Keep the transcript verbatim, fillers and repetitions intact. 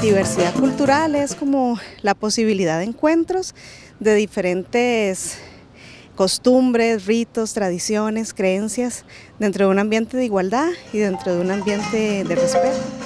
diversidad cultural es como la posibilidad de encuentros de diferentes costumbres, ritos, tradiciones, creencias, dentro de un ambiente de igualdad y dentro de un ambiente de respeto.